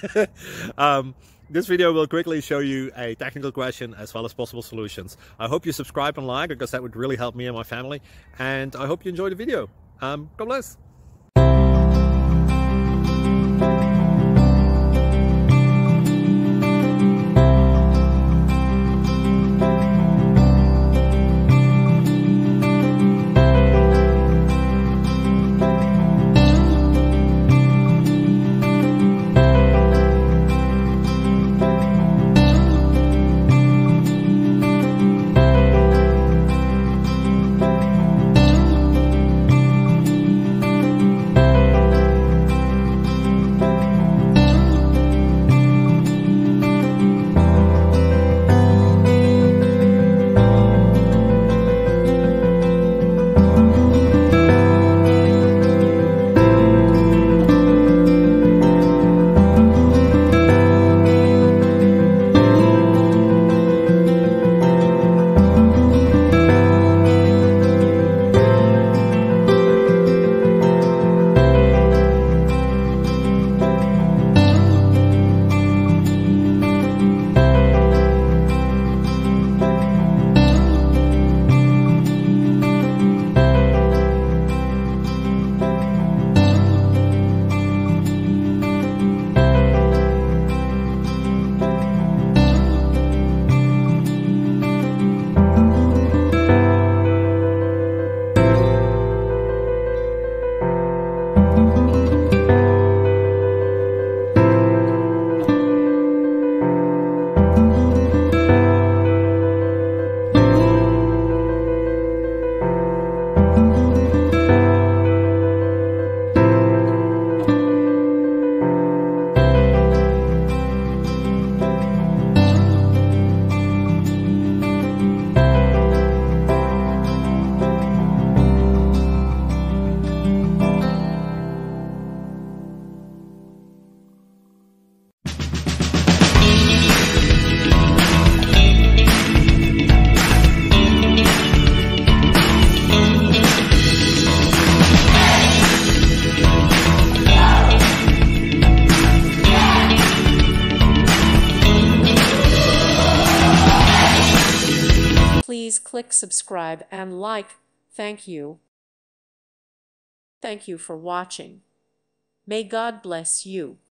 This video will quickly show you a technical question as well as possible solutions. I hope you subscribe and like, because that would really help me and my family. And I hope you enjoy the video. God bless. Please click subscribe and like. Thank you. Thank you for watching. May God bless you.